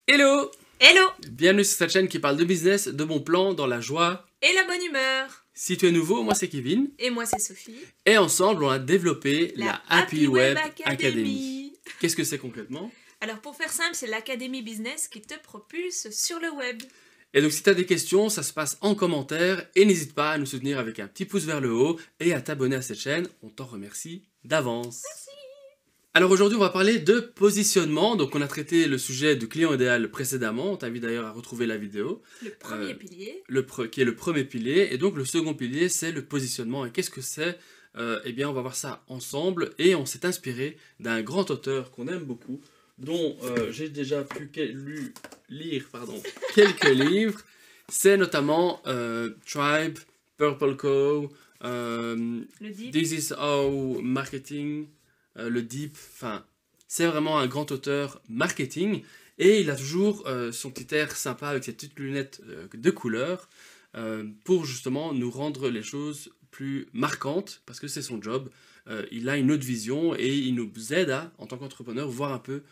Hello! Hello! Bienvenue sur cette chaîne qui parle de business, de bons plans, dans la joie. Et la bonne humeur! Si tu es nouveau, moi c'est Kevin. Et moi c'est Sophie. Et ensemble, on a développé la Happy Web Academy. Academy. Qu'est-ce que c'est concrètement? Alors pour faire simple, c'est l'académie business qui te propulse sur le web. Et donc si tu as des questions, ça se passe en commentaire. Et n'hésite pas à nous soutenir avec un petit pouce vers le haut et à t'abonner à cette chaîne. On t'en remercie d'avance. Merci! Alors aujourd'hui, on va parler de positionnement. Donc on a traité le sujet du client idéal précédemment. On t'invite d'ailleurs à retrouver la vidéo. Le premier pilier. Qui est le premier pilier. Et donc le second pilier, c'est le positionnement. Et qu'est-ce que c'est? Eh bien, on va voir ça ensemble. Et on s'est inspiré d'un grand auteur qu'on aime beaucoup, dont j'ai déjà pu lire quelques livres. C'est notamment Tribe, Purple Co, Le deep. This is How Marketing, le Deep. Enfin, c'est vraiment un grand auteur marketing. Et il a toujours son petit air sympa avec ses petites lunettes de couleur pour justement nous rendre les choses plus marquantes, parce que c'est son job. Il a une autre vision et il nous aide à, en tant qu'entrepreneur, voir un peu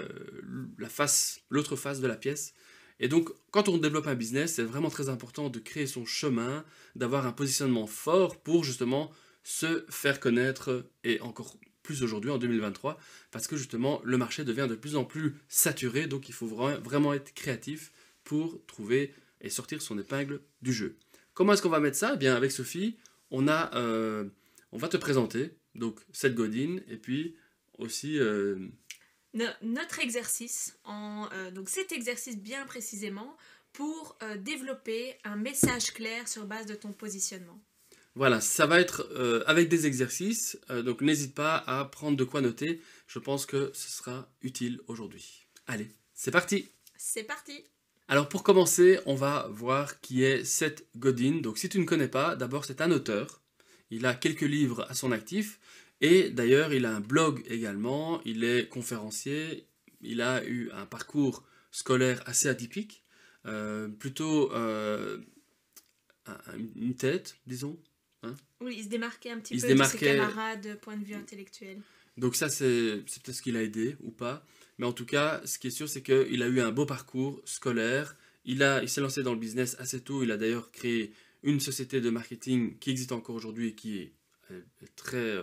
l'autre face de la pièce. Et donc, quand on développe un business, c'est vraiment très important de créer son chemin, d'avoir un positionnement fort pour justement se faire connaître, et encore plus aujourd'hui, en 2023, parce que justement, le marché devient de plus en plus saturé, donc il faut vraiment être créatif pour trouver et sortir son épingle du jeu. Comment est-ce qu'on va mettre ça? Eh bien, avec Sophie, on va te présenter donc Seth Godin, et puis aussi... Notre exercice, donc cet exercice bien précisément, pour développer un message clair sur base de ton positionnement. Voilà, ça va être avec des exercices, donc n'hésite pas à prendre de quoi noter. Je pense que ce sera utile aujourd'hui. Allez, c'est parti! C'est parti! Alors pour commencer, on va voir qui est Seth Godin. Donc si tu ne connais pas, d'abord c'est un auteur. Il a quelques livres à son actif. Et d'ailleurs, il a un blog également. Il est conférencier. Il a eu un parcours scolaire assez atypique. Plutôt une tête, disons. Hein? Oui, il se démarquait un petit Il se peu de ses démarquait. camarades point de vue intellectuel. Donc ça, c'est peut-être ce qui l'a aidé ou pas. Mais en tout cas, ce qui est sûr, c'est qu'il a eu un beau parcours scolaire. Il s'est lancé dans le business assez tôt. Il a d'ailleurs créé une société de marketing qui existe encore aujourd'hui et qui est très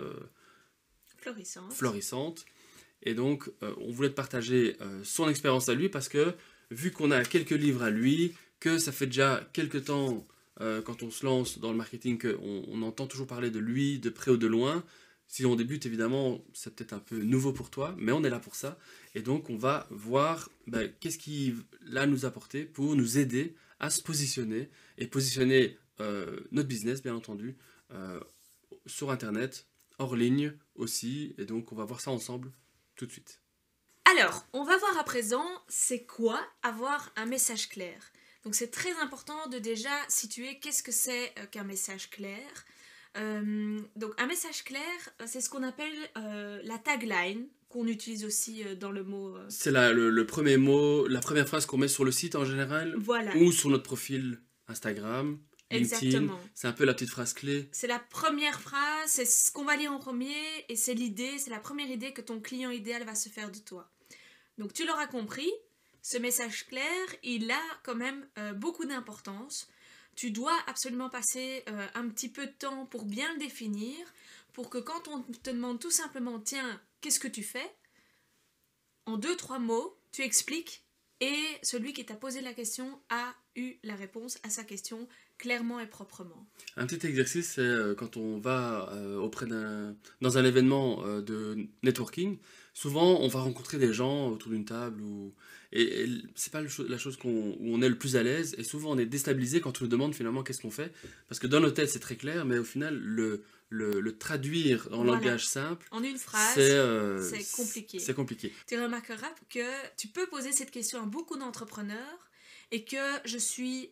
florissante. Et donc, on voulait te partager son expérience à lui parce que, vu qu'on a quelques livres à lui, que ça fait déjà quelques temps, quand on se lance dans le marketing, qu'on entend toujours parler de lui, de près ou de loin. Si on débute, évidemment, c'est peut-être un peu nouveau pour toi, mais on est là pour ça. Et donc, on va voir qu'est-ce qu'il va nous apporter pour nous aider à se positionner et positionner notre business, bien entendu, sur Internet, hors ligne aussi. Et donc, on va voir ça ensemble tout de suite. Alors, on va voir à présent, c'est quoi avoir un message clair. Donc, c'est très important de déjà situer qu'est-ce que c'est qu'un message clair. Donc un message clair, c'est ce qu'on appelle la tagline, qu'on utilise aussi dans le mot... C'est le premier mot, la première phrase qu'on met sur le site en général, Voilà. ou sur notre profil Instagram, LinkedIn. Exactement. C'est un peu la petite phrase clé. C'est la première phrase, c'est ce qu'on va lire en premier, et c'est l'idée, c'est la première idée que ton client idéal va se faire de toi. Donc tu l'auras compris, ce message clair, il a quand même beaucoup d'importance. Tu dois absolument passer un petit peu de temps pour bien le définir, pour que quand on te demande tout simplement, tiens, qu'est-ce que tu fais? En 2-3 mots, tu expliques et celui qui t'a posé la question a eu la réponse à sa question clairement et proprement. Un petit exercice, c'est quand on va dans un événement de networking, souvent on va rencontrer des gens autour d'une table et c'est pas la chose où on est le plus à l'aise, et souvent on est déstabilisé quand on nous demande finalement qu'est-ce qu'on fait, parce que dans nos têtes c'est très clair, mais au final le traduire en langage simple, en une phrase, c'est compliqué. C'est compliqué. Tu remarqueras que tu peux poser cette question à beaucoup d'entrepreneurs et que je suis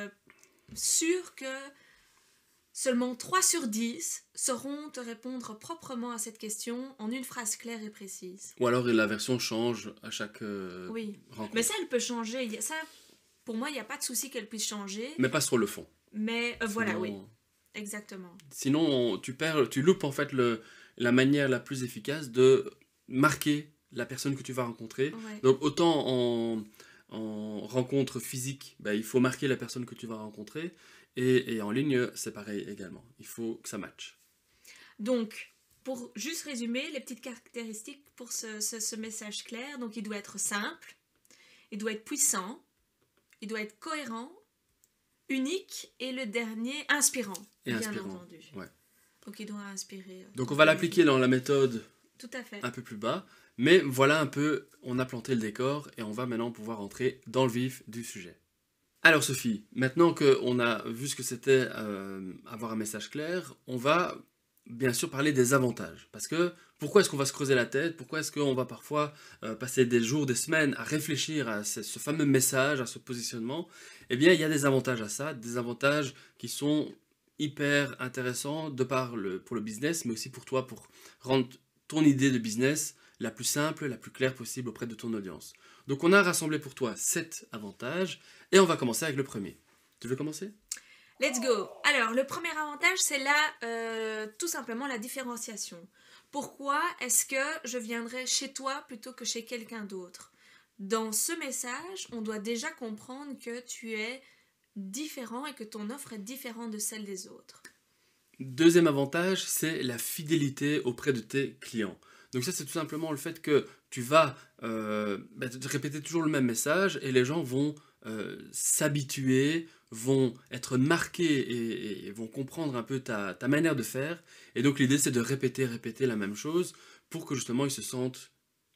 sûre que seulement 3 sur 10 sauront te répondre proprement à cette question en une phrase claire et précise. Ou alors la version change à chaque rencontre. Mais ça, elle peut changer. Ça, pour moi, il n'y a pas de souci qu'elle puisse changer. Mais pas sur le fond. Mais voilà, oui. Exactement. Sinon, tu loupes en fait la manière la plus efficace de marquer la personne que tu vas rencontrer. Ouais. Donc autant en rencontre physique, bah, il faut marquer la personne que tu vas rencontrer. Et en ligne, c'est pareil également. Il faut que ça matche. Donc, pour juste résumer, les petites caractéristiques pour ce message clair, donc il doit être simple, il doit être puissant, il doit être cohérent, unique et le dernier, inspirant, Et bien inspirant. entendu. Ouais. Donc il doit inspirer. Donc on va l'appliquer dans la méthode Tout à fait. un peu plus bas. Mais voilà un peu, on a planté le décor et on va maintenant pouvoir entrer dans le vif du sujet. Alors Sophie, maintenant qu'on a vu ce que c'était avoir un message clair, on va bien sûr parler des avantages. Parce que pourquoi est-ce qu'on va se creuser la tête? Pourquoi est-ce qu'on va parfois passer des jours, des semaines à réfléchir à ce fameux message, à ce positionnement? Eh bien, il y a des avantages à ça, des avantages qui sont hyper intéressants pour le business, mais aussi pour toi, pour rendre ton idée de business la plus simple, la plus claire possible auprès de ton audience. Donc on a rassemblé pour toi 7 avantages et on va commencer avec le premier. Tu veux commencer? Let's go. Alors, le premier avantage, c'est là, tout simplement la différenciation. Pourquoi est-ce que je viendrais chez toi plutôt que chez quelqu'un d'autre? Dans ce message, on doit déjà comprendre que tu es différent et que ton offre est différente de celle des autres. Deuxième avantage, c'est la fidélité auprès de tes clients. Donc ça, c'est tout simplement le fait que tu vas te répéter toujours le même message et les gens vont s'habituer, vont être marqués et vont comprendre un peu ta manière de faire. Et donc l'idée, c'est de répéter la même chose pour que justement ils se sentent,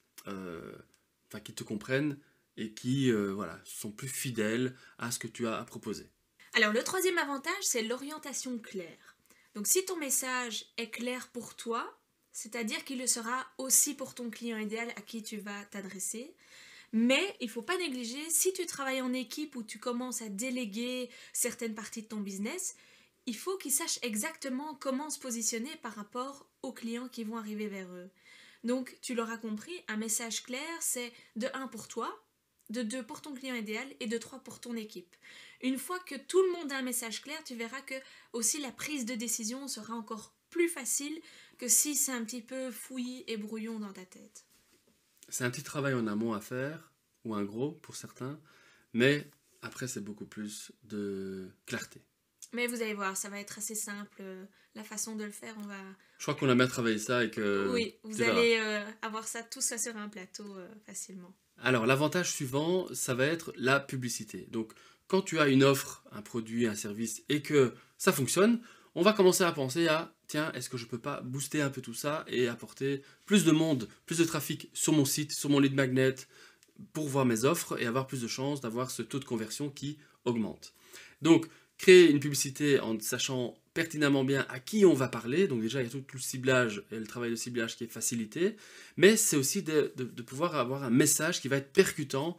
qu'ils te comprennent et qui sont plus fidèles à ce que tu as à proposer. Alors, le troisième avantage, c'est l'orientation claire. Donc, si ton message est clair pour toi, c'est-à-dire qu'il le sera aussi pour ton client idéal à qui tu vas t'adresser. Mais il ne faut pas négliger, si tu travailles en équipe ou tu commences à déléguer certaines parties de ton business, il faut qu'ils sachent exactement comment se positionner par rapport aux clients qui vont arriver vers eux. Donc, tu l'auras compris, un message clair, c'est de 1 pour toi, de 2 pour ton client idéal et de 3 pour ton équipe. Une fois que tout le monde a un message clair, tu verras que aussi la prise de décision sera encore plus facile que si c'est un petit peu fouillis et brouillon dans ta tête. C'est un petit travail en amont à faire, ou un gros pour certains, mais après c'est beaucoup plus de clarté. Mais vous allez voir, ça va être assez simple, la façon de le faire, on va... Je crois qu'on a bien travaillé ça et que... Oui, vous allez avoir ça tout ça sur un plateau facilement. Alors l'avantage suivant, ça va être la publicité. Donc quand tu as une offre, un produit, un service et que ça fonctionne, on va commencer à penser à, tiens, est-ce que je peux pas booster un peu tout ça et apporter plus de monde, plus de trafic sur mon site, sur mon lead magnet, pour voir mes offres et avoir plus de chances d'avoir ce taux de conversion qui augmente. Donc, créer une publicité en sachant pertinemment bien à qui on va parler, donc déjà il y a tout le ciblage et le travail de ciblage qui est facilité, mais c'est aussi de pouvoir avoir un message qui va être percutant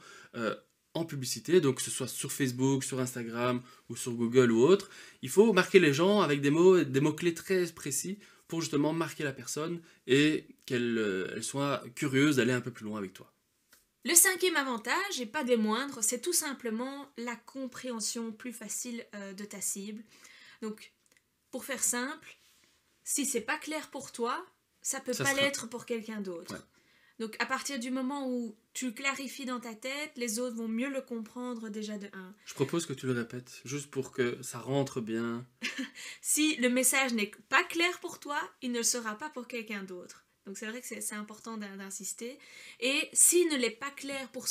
en publicité, donc que ce soit sur Facebook, sur Instagram ou sur Google ou autre. Il faut marquer les gens avec des mots-clés très précis pour justement marquer la personne et qu'elle soit curieuse d'aller un peu plus loin avec toi. Le cinquième avantage, et pas des moindres, c'est tout simplement la compréhension plus facile de ta cible. Donc, pour faire simple, si c'est pas clair pour toi, ça peut pas l'être pour quelqu'un d'autre. Ouais. Donc, à partir du moment où tu clarifies dans ta tête, les autres vont mieux le comprendre déjà de 1. Je propose que tu le répètes, juste pour que ça rentre bien. Si le message n'est pas clair pour toi, il ne le sera pas pour quelqu'un d'autre. Donc c'est vrai que c'est important d'insister. Et s'il n'est pas clair pour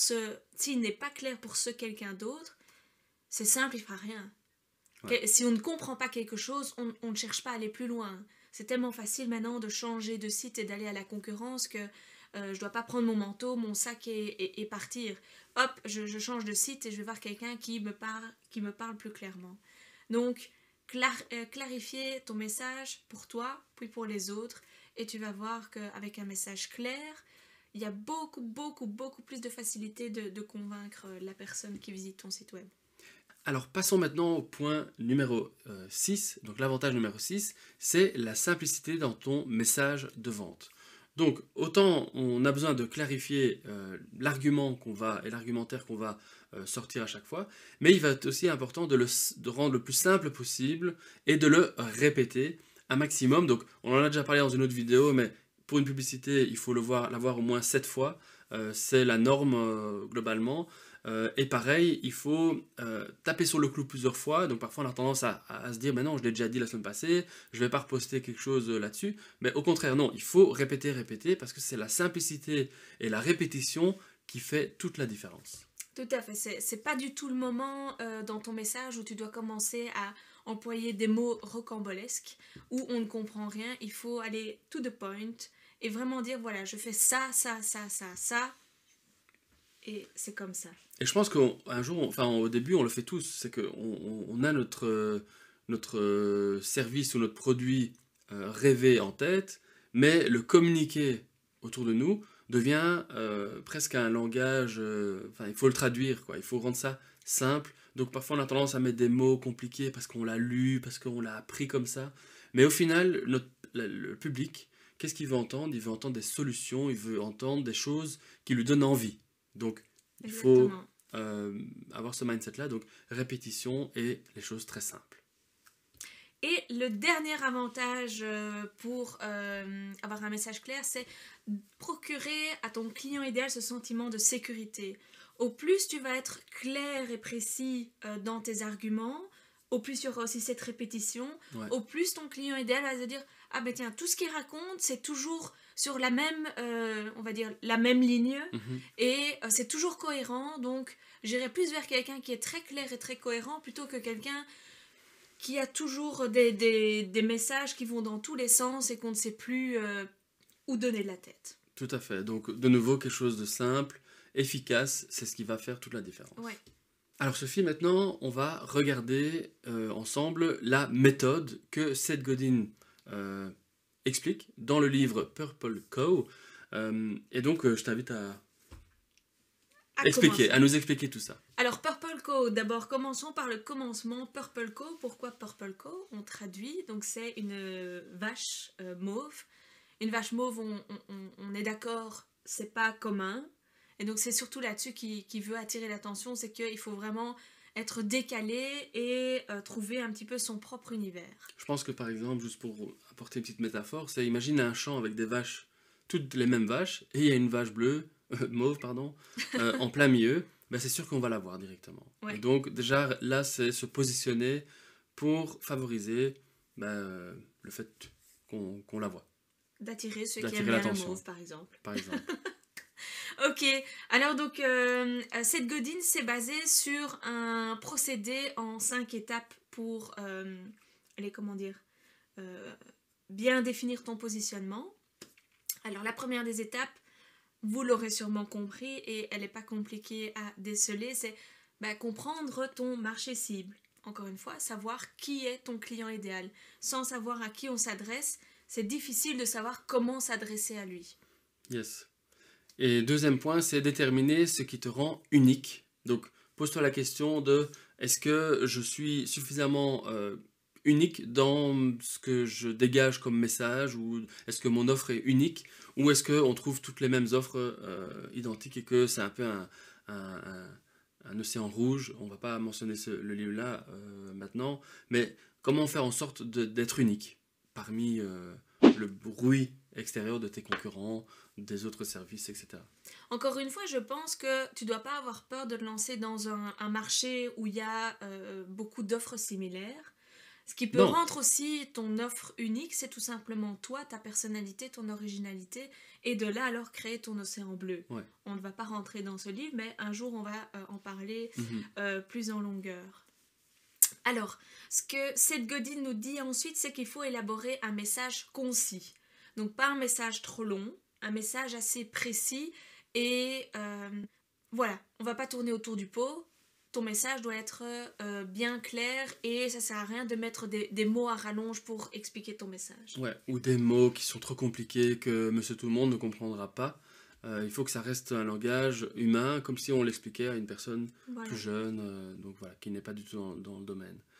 ce quelqu'un d'autre, c'est simple, il ne fera rien. Ouais. Si on ne comprend pas quelque chose, on ne cherche pas à aller plus loin. C'est tellement facile maintenant de changer de site et d'aller à la concurrence que je ne dois pas prendre mon manteau, mon sac et partir. Hop, je change de site et je vais voir quelqu'un qui me parle plus clairement. Donc, clarifier ton message pour toi, puis pour les autres. Et tu vas voir qu'avec un message clair, il y a beaucoup plus de facilité de convaincre la personne qui visite ton site web. Alors passons maintenant au point numéro 6. Donc l'avantage numéro 6, c'est la simplicité dans ton message de vente. Donc autant on a besoin de clarifier l'argument et l'argumentaire qu'on va sortir à chaque fois, mais il va être aussi important de rendre le plus simple possible et de le répéter un maximum. Donc on en a déjà parlé dans une autre vidéo, mais pour une publicité, il faut l'avoir au moins 7 fois. C'est la norme globalement. Et pareil, il faut taper sur le clou plusieurs fois. Donc parfois on a tendance à se dire, mais non, je l'ai déjà dit la semaine passée, je vais pas reposter quelque chose là-dessus. Mais au contraire, non, il faut répéter, répéter, parce que c'est la simplicité et la répétition qui fait toute la différence. Tout à fait, c'est pas du tout le moment dans ton message où tu dois commencer à employer des mots rocambolesques, où on ne comprend rien. Il faut aller to the point et vraiment dire, voilà, je fais ça, ça, ça, ça, ça, et c'est comme ça. Et je pense qu'un jour, enfin au début, on le fait tous, c'est qu'on on a notre service ou notre produit rêvé en tête, mais le communiquer autour de nous devient presque un langage, enfin il faut le traduire, quoi, il faut rendre ça simple. Donc parfois on a tendance à mettre des mots compliqués parce qu'on l'a lu, parce qu'on l'a appris comme ça. Mais au final, le public, qu'est-ce qu'il veut entendre? Il veut entendre des solutions, il veut entendre des choses qui lui donnent envie. Donc il faut Exactement. avoir ce mindset-là, donc répétition et les choses très simples. Et le dernier avantage pour avoir un message clair, c'est procurer à ton client idéal ce sentiment de sécurité. Au plus tu vas être clair et précis dans tes arguments, au plus il y aura aussi cette répétition, Ouais. au plus ton client idéal va se dire « Ah ben tiens, tout ce qu'il raconte, c'est toujours sur la même, on va dire, la même ligne, Mhm. et c'est toujours cohérent, donc j'irai plus vers quelqu'un qui est très clair et très cohérent plutôt que quelqu'un qui a toujours des messages qui vont dans tous les sens et qu'on ne sait plus où donner de la tête. » Tout à fait. Donc de nouveau, quelque chose de simple, efficace, c'est ce qui va faire toute la différence. Ouais. Alors Sophie, maintenant, on va regarder ensemble la méthode que Seth Godin explique dans le livre Purple Cow. Et donc, je t'invite à Commencer. à nous expliquer tout ça. Alors, Purple Co, d'abord, commençons par le commencement. Purple Co, pourquoi Purple Co? On traduit, donc c'est une vache mauve. Une vache mauve, on est d'accord, c'est pas commun. Et donc, c'est surtout là-dessus qui veut attirer l'attention, c'est qu'il faut vraiment être décalé et trouver un petit peu son propre univers. Je pense que par exemple, juste pour apporter une petite métaphore, c'est imagine un champ avec des vaches, toutes les mêmes vaches, et il y a une vache bleue, mauve, pardon, en plein milieu, ben c'est sûr qu'on va la voir directement. Ouais. Et donc déjà là, c'est se positionner pour favoriser le fait qu'on la voit, D'attirer ceux qui d'attirer aiment bien le l'attention, mauve, par exemple. par exemple. Ok, alors donc Seth Godin s'est basé sur un procédé en 5 étapes pour comment dire, bien définir ton positionnement. Alors la première des étapes, vous l'aurez sûrement compris et elle n'est pas compliquée à déceler, c'est comprendre ton marché cible. Encore une fois, savoir qui est ton client idéal. Sans savoir à qui on s'adresse, c'est difficile de savoir comment s'adresser à lui. Yes. Et deuxième point, c'est déterminer ce qui te rend unique. Donc, pose-toi la question de est-ce que je suis suffisamment unique dans ce que je dégage comme message, ou est-ce que mon offre est unique, ou est-ce qu'on trouve toutes les mêmes offres identiques et que c'est un peu un océan rouge. On va pas mentionner le livre-là maintenant, mais comment faire en sorte d'être unique parmi le bruit extérieur de tes concurrents, des autres services, etc. Encore une fois, je pense que tu dois pas avoir peur de te lancer dans un marché où il y a beaucoup d'offres similaires. Ce qui peut rendre aussi ton offre unique, c'est tout simplement toi, ta personnalité, ton originalité, et de là alors créer ton océan bleu. Ouais. On ne va pas rentrer dans ce livre, mais un jour on va en parler plus en longueur. Alors, ce que Seth Godin nous dit ensuite, c'est qu'il faut élaborer un message concis. Donc pas un message trop long, un message assez précis, et voilà, on va pas tourner autour du pot. Ton message doit être bien clair et ça sert à rien de mettre des mots à rallonge pour expliquer ton message. Ouais, ou des mots qui sont trop compliqués que monsieur tout le monde ne comprendra pas. Il faut que ça reste un langage humain, comme si on l'expliquait à une personne plus jeune, donc voilà, qui n'est pas du tout dans le domaine.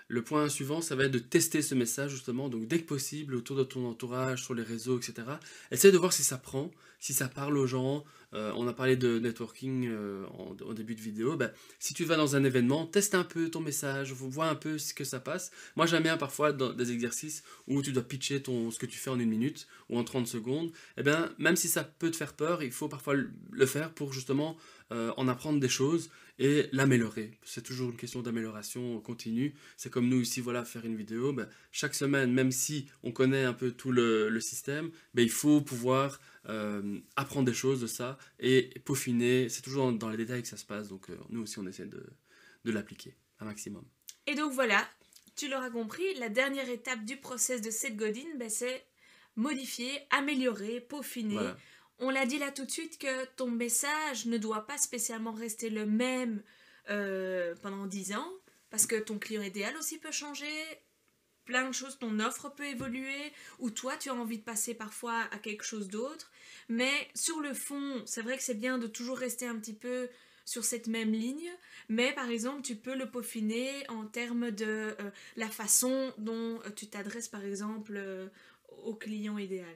le point suivant, ça va être de tester ce message justement, donc dès que possible, autour de ton entourage, sur les réseaux, etc. Essaye de voir si ça prend, si ça parle aux gens. On a parlé de networking au début de vidéo. Ben, si tu vas dans un événement, teste un peu ton message, vois un peu ce que ça passe. Moi j'aime bien parfois dans des exercices où tu dois pitcher ce que tu fais en 1 minute ou en 30 secondes. Eh bien, même si ça peut te faire peur, il faut parfois le faire pour justement en apprendre des choses et l'améliorer. C'est toujours une question d'amélioration continue. C'est comme nous ici, voilà, faire une vidéo. Ben, chaque semaine, même si on connaît un peu tout le système, ben, il faut pouvoir apprendre des choses de ça et peaufiner. C'est toujours dans les détails que ça se passe. Donc nous aussi, on essaie de l'appliquer un maximum. Et donc voilà, tu l'auras compris, la dernière étape du process de Seth Godin, ben, c'est modifier, améliorer, peaufiner. Voilà. On l'a dit là tout de suite que ton message ne doit pas spécialement rester le même pendant 10 ans, parce que ton client idéal aussi peut changer, plein de choses, ton offre peut évoluer, ou toi tu as envie de passer parfois à quelque chose d'autre, mais sur le fond, c'est vrai que c'est bien de toujours rester un petit peu sur cette même ligne, mais par exemple tu peux le peaufiner en termes de la façon dont tu t'adresses par exemple au client idéal.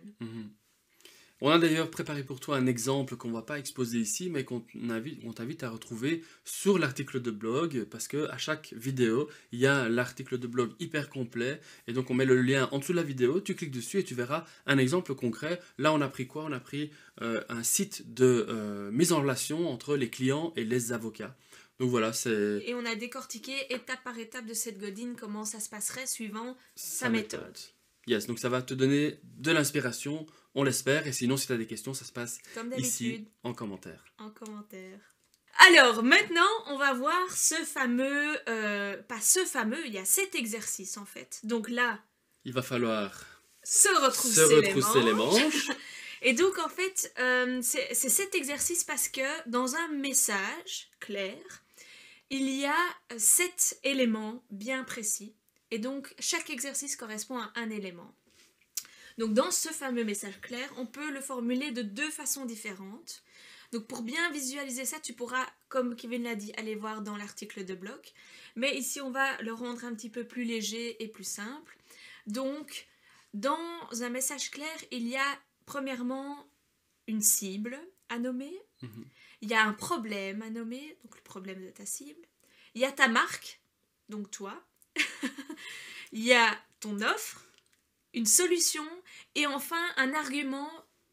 On a d'ailleurs préparé pour toi un exemple qu'on ne va pas exposer ici, mais on t'invite à retrouver sur l'article de blog, parce qu'à chaque vidéo, il y a l'article de blog hyper complet, et donc on met le lien en dessous de la vidéo, tu cliques dessus et tu verras un exemple concret. Là, on a pris quoi? On a pris un site de mise en relation entre les clients et les avocats. Donc voilà, c'est... Et on a décortiqué étape par étape de Seth Godin comment ça se passerait suivant sa méthode. Yes, donc ça va te donner de l'inspiration, on l'espère, et sinon si tu as des questions, ça se passe ici en commentaire. En commentaire. Alors maintenant, on va voir ce fameux, pas ce fameux, il y a 7 exercices en fait. Donc là, il va falloir se retrousser les manches. Et donc en fait, c'est cet exercice parce que dans un message clair, il y a 7 éléments bien précis. Et donc, chaque exercice correspond à un élément. Donc, dans ce fameux message clair, on peut le formuler de 2 façons différentes. Donc, pour bien visualiser ça, tu pourras, comme Kevin l'a dit, aller voir dans l'article de blog. Mais ici, on va le rendre un petit peu plus léger et plus simple. Donc, dans un message clair, il y a premièrement une cible à nommer. Il y a un problème à nommer, donc le problème de ta cible. Il y a ta marque, donc toi. Il y a ton offre, une solution et enfin un argument,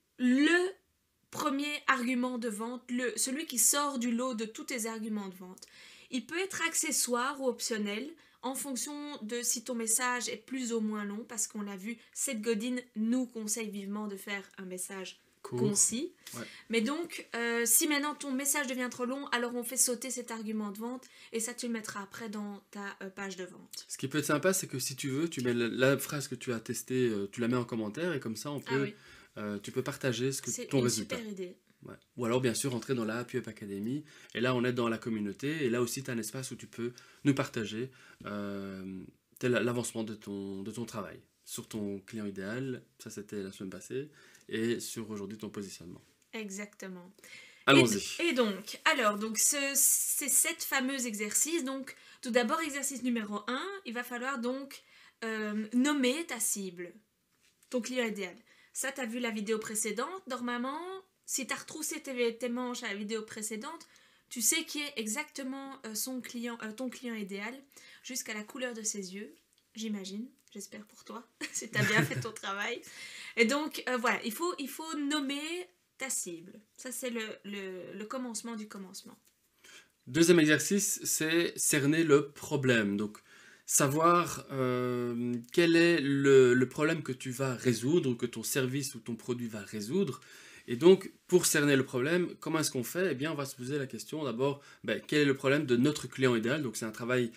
le premier argument de vente, celui qui sort du lot de tous tes arguments de vente. Il peut être accessoire ou optionnel en fonction de si ton message est plus ou moins long, parce qu'on l'a vu, Seth Godin nous conseille vivement de faire un message concis. Ouais. Mais donc, si maintenant ton message devient trop long, alors on fait sauter cet argument de vente et ça tu le mettras après dans ta page de vente. Ce qui peut être sympa, c'est que si tu veux, tu mets la phrase que tu as testée, tu la mets en commentaire et comme ça on peut, tu peux partager ton résultat. C'est une super idée. Ouais. Ou alors bien sûr entrer dans la Happy Up Academy et là on est dans la communauté et là aussi tu as un espace où tu peux nous partager l'avancement de ton travail sur ton client idéal, ça c'était la semaine passée, et sur aujourd'hui ton positionnement. Exactement. Allons-y. Et donc, ces 7 fameux exercices. Donc, tout d'abord, exercice numéro 1, il va falloir donc nommer ta cible, ton client idéal. Ça, tu as vu la vidéo précédente. Normalement, si tu as retroussé tes manches à la vidéo précédente, tu sais qui est exactement ton client idéal, jusqu'à la couleur de ses yeux, j'imagine. J'espère pour toi, si tu as bien fait ton travail. Et donc, voilà, il faut nommer ta cible. Ça, c'est le commencement du commencement. Deuxième exercice, c'est cerner le problème. Donc, savoir quel est le problème que tu vas résoudre, que ton service ou ton produit va résoudre. Et donc, pour cerner le problème, comment est-ce qu'on fait? Eh bien, on va se poser la question d'abord, quel est le problème de notre client idéal? Donc, c'est un travail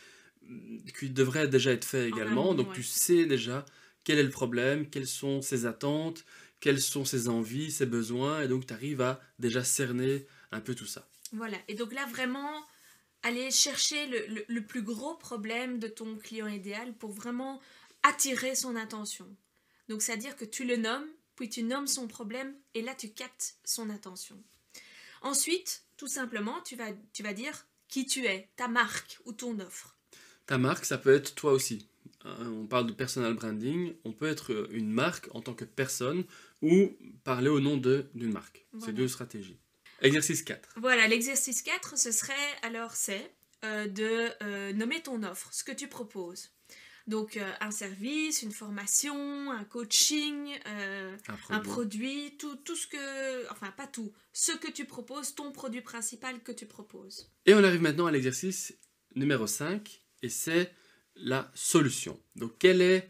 qui devrait déjà être fait également. Donc, tu sais déjà quel est le problème, quelles sont ses attentes, quelles sont ses envies, ses besoins. Et donc, tu arrives à déjà cerner un peu tout ça. Voilà. Et donc là, vraiment, aller chercher le plus gros problème de ton client idéal pour vraiment attirer son attention. Donc, c'est-à-dire que tu le nommes, puis tu nommes son problème, et là, tu captes son attention. Ensuite, tout simplement, tu vas dire qui tu es, ta marque ou ton offre. Ta marque, ça peut être toi aussi. On parle de personal branding, on peut être une marque en tant que personne ou parler au nom d'une marque. Voilà. C'est deux stratégies. Exercice 4. Voilà, l'exercice 4, c'est de nommer ton offre, ce que tu proposes. Donc un service, une formation, un coaching, un produit, tout ce que... Enfin, pas tout. Ce que tu proposes, ton produit principal que tu proposes. Et on arrive maintenant à l'exercice numéro 5, et c'est la solution. Donc, quelle est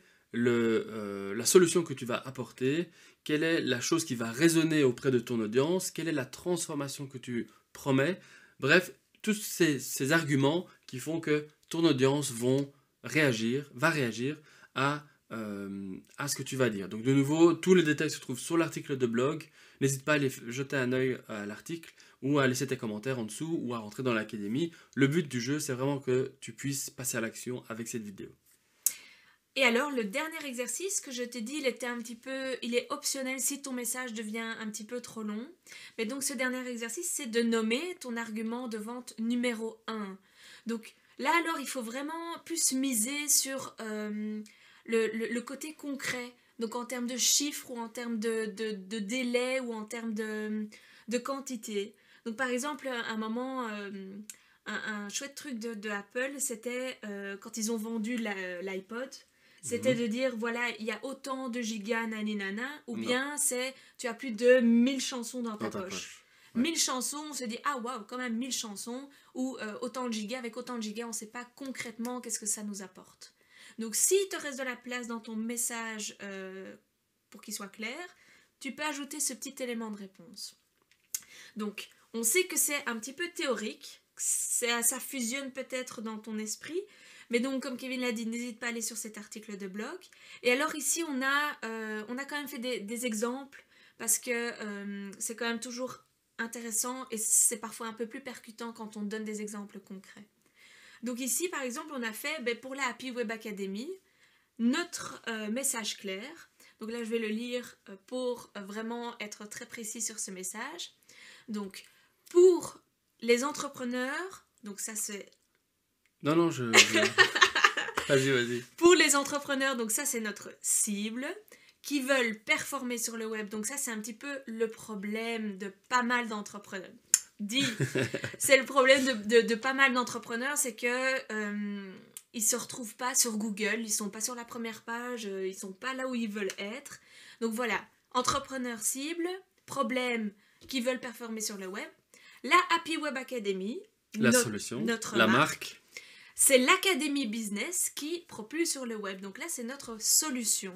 la solution que tu vas apporter? Quelle est la chose qui va résonner auprès de ton audience? Quelle est la transformation que tu promets? Bref, tous ces arguments qui font que ton audience va réagir à ce que tu vas dire. Donc de nouveau, tous les détails se trouvent sur l'article de blog. N'hésite pas à aller jeter un œil à l'article ou à laisser tes commentaires en dessous ou à rentrer dans l'académie. Le but du jeu, c'est vraiment que tu puisses passer à l'action avec cette vidéo. Et alors, le dernier exercice que je t'ai dit, il est optionnel si ton message devient un petit peu trop long. Mais donc, ce dernier exercice, c'est de nommer ton argument de vente numéro 1. Donc, là, alors, il faut vraiment plus miser sur le côté concret. Donc, en termes de chiffres ou en termes de délai ou en termes de quantité. Donc, par exemple, un moment... un chouette truc de Apple, c'était quand ils ont vendu l'iPod. C'était de dire, voilà, il y a autant de gigas, naninana, ou bien c'est, tu as plus de 1000 chansons dans ta poche. Ouais. 1000 chansons, on se dit, ah waouh, quand même 1000 chansons, ou autant de gigas, avec autant de gigas, on ne sait pas concrètement qu'est-ce que ça nous apporte. Donc, s'il te reste de la place dans ton message pour qu'il soit clair, tu peux ajouter ce petit élément de réponse. Donc, on sait que c'est un petit peu théorique, ça fusionne peut-être dans ton esprit, mais donc, comme Kevin l'a dit, n'hésite pas à aller sur cet article de blog. Et alors ici, on a quand même fait des exemples, parce que c'est quand même toujours intéressant et c'est parfois un peu plus percutant quand on donne des exemples concrets. Donc ici, par exemple, on a fait, pour la Happy Web Academy, notre message clair. Donc là, je vais le lire pour vraiment être très précis sur ce message. Donc, pour les entrepreneurs, donc ça c'est... Non, Vas-y. Pour les entrepreneurs, donc ça c'est notre cible, qui veulent performer sur le web. Donc ça c'est un petit peu le problème de pas mal d'entrepreneurs. C'est le problème de pas mal d'entrepreneurs, c'est que ils se retrouvent pas sur Google, ils sont pas sur la première page, ils sont pas là où ils veulent être. Donc voilà, entrepreneurs cible, problème qui veulent performer sur le web. La Happy Web Academy, solution, la marque. C'est l'académie business qui propulse sur le web. Donc là, c'est notre solution.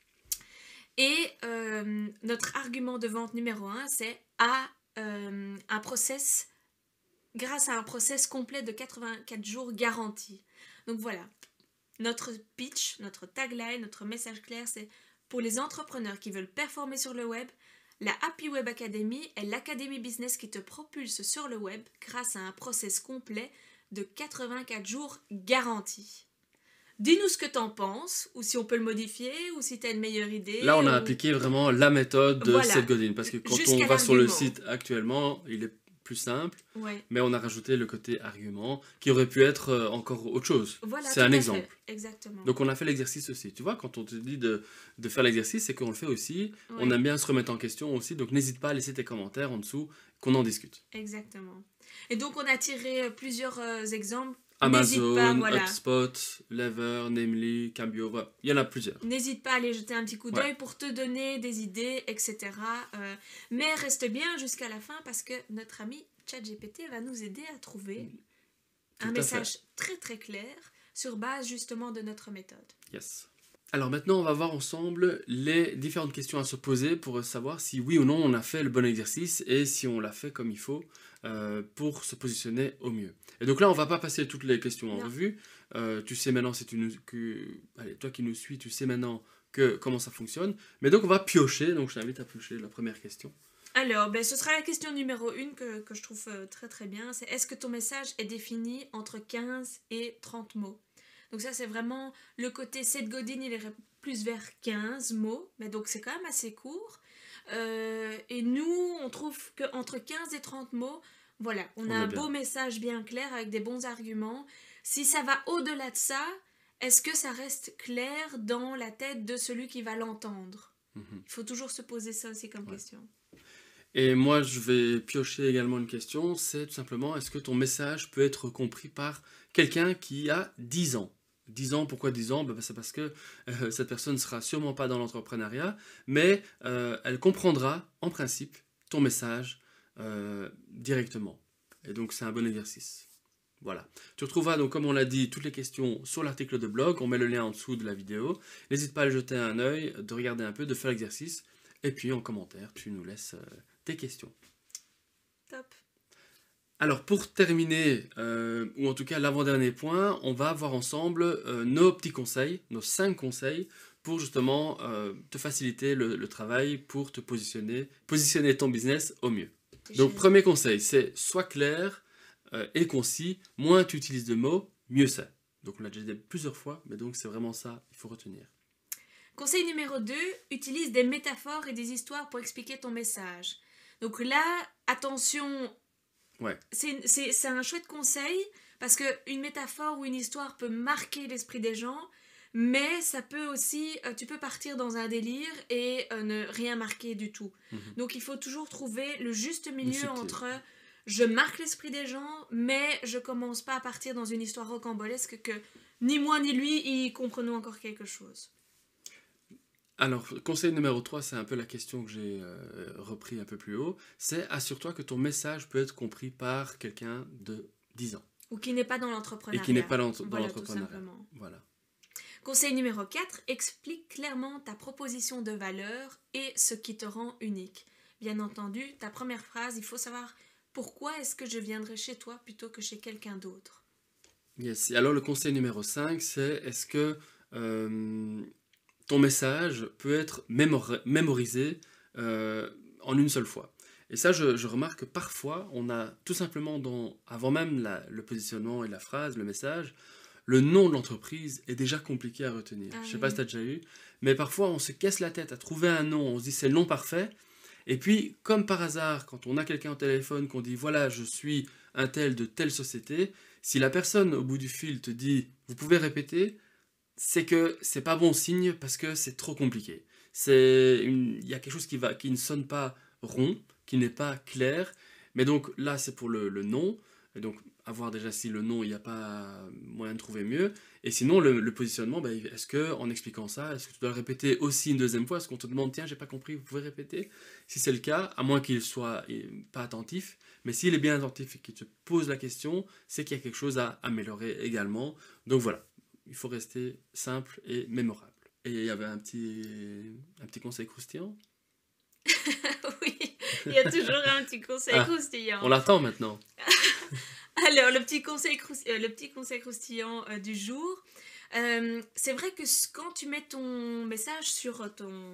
Et notre argument de vente numéro 1, c'est grâce à un process complet de 84 jours garanti. Donc voilà, notre pitch, notre tagline, notre message clair, c'est pour les entrepreneurs qui veulent performer sur le web, la Happy Web Academy est l'académie business qui te propulse sur le web grâce à un process complet de 84 jours garantis. Dis-nous ce que t'en penses, ou si on peut le modifier, ou si t'as une meilleure idée. Là, on a appliqué vraiment la méthode de Seth Godin, parce que quand on va sur le site actuellement, il est plus simple, mais on a rajouté le côté argument, qui aurait pu être encore autre chose. Voilà, c'est un exemple. Exactement. Donc on a fait l'exercice aussi. Tu vois, quand on te dit de faire l'exercice, c'est qu'on le fait aussi. On aime bien se remettre en question aussi, donc n'hésite pas à laisser tes commentaires en dessous, qu'on en discute. Exactement. Et donc on a tiré plusieurs exemples. Amazon, HubSpot, Lever, Namely, Cambio, voilà. Il y en a plusieurs. N'hésite pas à aller jeter un petit coup d'œil pour te donner des idées, etc. Mais reste bien jusqu'à la fin parce que notre ami ChatGPT va nous aider à trouver un message très très clair sur base justement de notre méthode. Yes. Alors maintenant, on va voir ensemble les différentes questions à se poser pour savoir si oui ou non on a fait le bon exercice et si on l'a fait comme il faut pour se positionner au mieux. Et donc là, on va pas passer toutes les questions en revue. Tu sais maintenant, allez, toi qui nous suis, tu sais maintenant comment ça fonctionne. Mais donc, on va piocher. Donc, je t'invite à piocher la première question. Alors, ce sera la question numéro 1 que je trouve très très bien. C'est est-ce que ton message est défini entre 15 et 30 mots? Donc ça, c'est vraiment le côté Seth Godin, il irait plus vers 15 mots. Mais donc, c'est quand même assez court. Et nous, on trouve qu'entre 15 et 30 mots, voilà, on a un beau message bien clair avec des bons arguments. Si ça va au-delà de ça, est-ce que ça reste clair dans la tête de celui qui va l'entendre? Il faut toujours se poser ça aussi comme question. Et moi, je vais piocher également une question, c'est tout simplement, est-ce que ton message peut être compris par quelqu'un qui a 10 ans? 10 ans, pourquoi 10 ans? C'est parce que cette personne ne sera sûrement pas dans l'entrepreneuriat, mais elle comprendra, en principe, ton message directement. Et donc, c'est un bon exercice. Voilà. Tu retrouveras donc, comme on l'a dit, toutes les questions sur l'article de blog. On met le lien en dessous de la vidéo. N'hésite pas à aller jeter un œil, de regarder un peu, de faire l'exercice. Et puis, en commentaire, tu nous laisses tes questions. Top. Alors, pour terminer, ou en tout cas l'avant-dernier point, on va voir ensemble nos petits conseils, nos 5 conseils, pour justement te faciliter le travail, pour te positionner ton business au mieux. Donc, premier conseil, c'est sois clair et concis, moins tu utilises de mots, mieux c'est. Donc on l'a déjà dit plusieurs fois, mais donc c'est vraiment ça, il faut retenir. Conseil numéro 2, utilise des métaphores et des histoires pour expliquer ton message. Donc là, attention, c'est un chouette conseil, parce qu'une métaphore ou une histoire peut marquer l'esprit des gens, mais ça peut aussi, tu peux partir dans un délire et ne rien marquer du tout. Donc il faut toujours trouver le juste milieu entre... Je marque l'esprit des gens, mais je commence pas à partir dans une histoire rocambolesque que ni moi ni lui y comprenons encore quelque chose. Alors, conseil numéro 3, c'est un peu la question que j'ai repris un peu plus haut, c'est assure-toi que ton message peut être compris par quelqu'un de 10 ans. Ou qui n'est pas dans l'entrepreneuriat. Et qui n'est pas dans l'entrepreneuriat. Voilà. Conseil numéro 4, explique clairement ta proposition de valeur et ce qui te rend unique. Bien entendu, ta première phrase, il faut savoir... Pourquoi est-ce que je viendrais chez toi plutôt que chez quelqu'un d'autre? Yes. Et alors le conseil numéro 5, c'est est-ce que ton message peut être mémorisé en une seule fois? Et ça, je remarque que parfois, on a tout simplement, avant même le positionnement et la phrase, le message, le nom de l'entreprise est déjà compliqué à retenir. Je ne sais pas si tu as déjà eu, mais parfois on se casse la tête à trouver un nom, on se dit c'est le nom parfait. Et puis, comme par hasard, quand on a quelqu'un au téléphone, qu'on dit « Voilà, je suis un tel de telle société », si la personne au bout du fil te dit « Vous pouvez répéter », c'est que c'est pas bon signe parce que c'est trop compliqué. Il y a quelque chose qui ne sonne pas rond, qui n'est pas clair. Mais donc là, c'est pour le nom. Et donc, à voir déjà si le nom, il n'y a pas moyen de trouver mieux. Et sinon, le positionnement, est-ce qu'en expliquant ça, est-ce que tu dois le répéter aussi une deuxième fois? Est-ce qu'on te demande, tiens, j'ai pas compris, vous pouvez répéter? Si c'est le cas, à moins qu'il soit pas attentif, mais s'il est bien attentif et qu'il te pose la question, c'est qu'il y a quelque chose à améliorer également. Donc voilà, il faut rester simple et mémorable. Et il y avait un petit conseil croustillant? Oui, il y a toujours un petit conseil croustillant. On l'attend maintenant. Alors, le petit conseil croustillant du jour, c'est vrai que quand tu mets ton message sur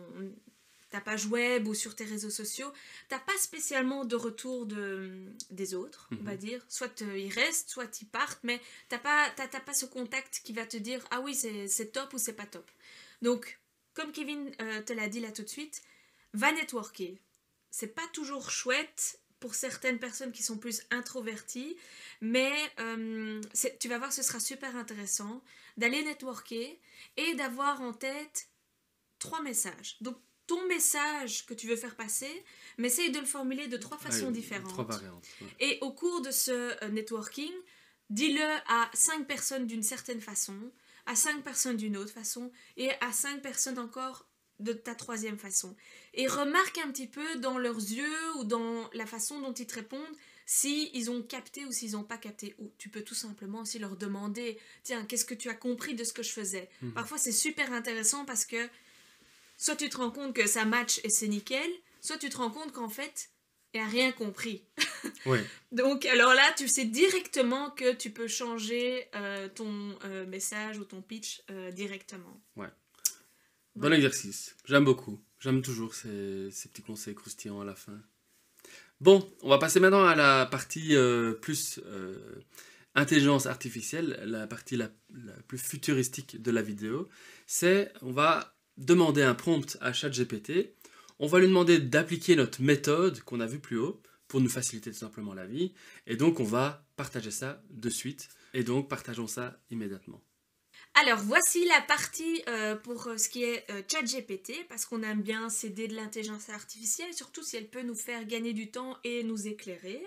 ta page web ou sur tes réseaux sociaux, t'as pas spécialement de retour des autres, on va dire. Soit ils restent, soit ils partent, mais t'as pas ce contact qui va te dire « Ah oui, c'est top » ou « C'est pas top ». Donc, comme Kevin te l'a dit là tout de suite, va networker. C'est pas toujours chouette pour certaines personnes qui sont plus introverties, mais tu vas voir, ce sera super intéressant d'aller networker et d'avoir en tête 3 messages. Donc, ton message que tu veux faire passer, mais essaye de le formuler de 3 façons différentes. 3 variantes. Ouais. Et au cours de ce networking, dis-le à 5 personnes d'une certaine façon, à 5 personnes d'une autre façon, et à 5 personnes encore de ta 3e façon. Et remarque un petit peu dans leurs yeux ou dans la façon dont ils te répondent s'ils ont capté ou s'ils n'ont pas capté. Ou tu peux tout simplement aussi leur demander « Tiens, qu'est-ce que tu as compris de ce que je faisais ?» Parfois, c'est super intéressant parce que soit tu te rends compte que ça match et c'est nickel, soit tu te rends compte qu'en fait, il n'a rien compris. Ouais. Donc, alors là, tu sais directement que tu peux changer ton message ou ton pitch directement. Ouais. Bon exercice, j'aime beaucoup. J'aime toujours ces petits conseils croustillants à la fin. Bon, on va passer maintenant à la partie plus intelligence artificielle, la partie la plus futuristique de la vidéo. On va demander un prompt à ChatGPT. On va lui demander d'appliquer notre méthode qu'on a vue plus haut. pour nous faciliter tout simplement la vie. Et donc, on va partager ça de suite. Et donc, partageons ça immédiatement. Alors, voici la partie pour ce qui est ChatGPT, parce qu'on aime bien s'aider de l'intelligence artificielle, surtout si elle peut nous faire gagner du temps et nous éclairer.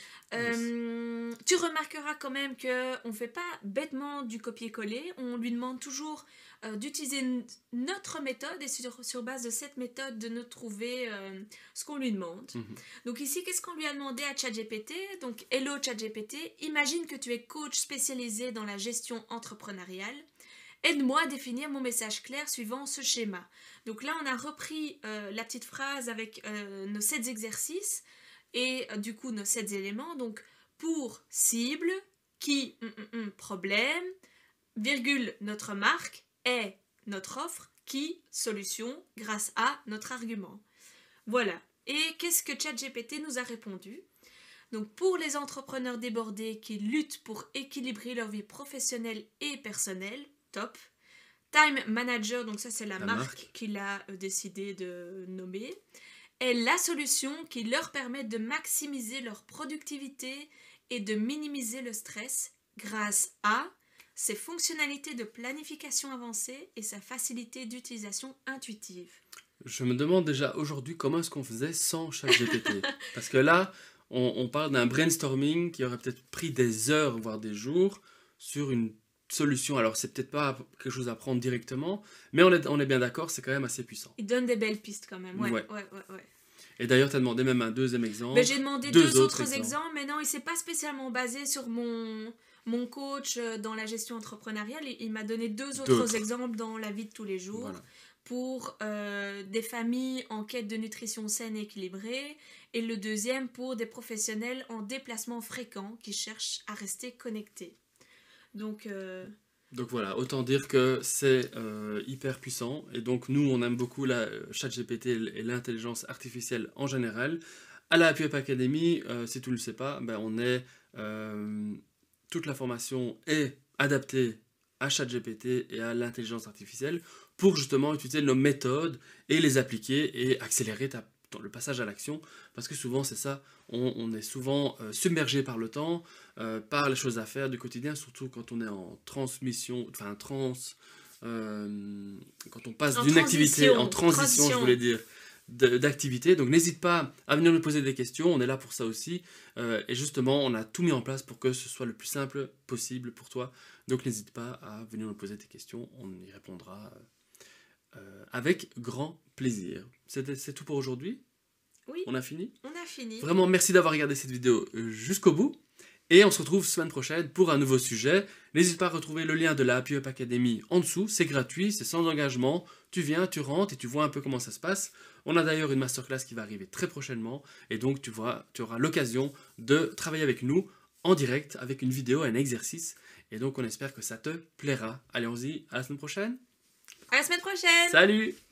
Tu remarqueras quand même qu'on ne fait pas bêtement du copier-coller, on lui demande toujours d'utiliser notre méthode et sur base de cette méthode de nous trouver ce qu'on lui demande. Donc ici, qu'est-ce qu'on lui a demandé à ChatGPT? Donc, hello ChatGPT, imagine que tu es coach spécialisé dans la gestion entrepreneuriale. Aide-moi à définir mon message clair suivant ce schéma. Donc là, on a repris la petite phrase avec nos 7 exercices et du coup nos 7 éléments. Donc, pour cible, qui, problème, virgule, notre marque, est notre offre, qui, solution, grâce à notre argument. Voilà. Et qu'est-ce que ChatGPT nous a répondu? Donc, pour les entrepreneurs débordés qui luttent pour équilibrer leur vie professionnelle et personnelle, top. Time Manager, donc ça c'est la marque qu'il a décidé de nommer, est la solution qui leur permet de maximiser leur productivité et de minimiser le stress grâce à ses fonctionnalités de planification avancée et sa facilité d'utilisation intuitive. Je me demande déjà aujourd'hui comment est-ce qu'on faisait sans ChatGPT. Parce que là, on parle d'un brainstorming qui aurait peut-être pris des heures, voire des jours, sur une solution. Alors, c'est peut-être pas quelque chose à prendre directement, mais on est bien d'accord, c'est quand même assez puissant. Il donne des belles pistes quand même, ouais. Et d'ailleurs, tu as demandé même un deuxième exemple. Ben, j'ai demandé deux autres exemples, mais non, il ne s'est pas spécialement basé sur mon coach dans la gestion entrepreneuriale. Il m'a donné deux autres exemples dans la vie de tous les jours. Voilà. Pour des familles en quête de nutrition saine et équilibrée, et le deuxième pour des professionnels en déplacement fréquent qui cherchent à rester connectés. Donc voilà, autant dire que c'est hyper puissant, et donc nous on aime beaucoup la ChatGPT et l'intelligence artificielle en général. À la Happy Up Academy, si tu ne le sais pas, ben on est toute la formation est adaptée à ChatGPT et à l'intelligence artificielle pour justement utiliser nos méthodes et les appliquer et accélérer le passage à l'action, parce que souvent c'est ça, on est souvent submergé par le temps, par les choses à faire du quotidien, surtout quand on est en transmission, enfin quand on passe d'une activité en transition, je voulais dire, d'activité. Donc n'hésite pas à venir nous poser des questions, on est là pour ça aussi, et justement on a tout mis en place pour que ce soit le plus simple possible pour toi, donc n'hésite pas à venir nous poser tes questions, on y répondra avec grand plaisir. C'est tout pour aujourd'hui? Oui. On a fini? On a fini. Vraiment, merci d'avoir regardé cette vidéo jusqu'au bout. Et on se retrouve semaine prochaine pour un nouveau sujet. N'hésite pas à retrouver le lien de la Happy Up Academy en dessous. C'est gratuit, c'est sans engagement. Tu viens, tu rentres et tu vois un peu comment ça se passe. On a d'ailleurs une masterclass qui va arriver très prochainement. Et donc, tu auras l'occasion de travailler avec nous en direct avec une vidéo, un exercice. Et donc, on espère que ça te plaira. Allez, on se dit à la semaine prochaine. À la semaine prochaine. Salut!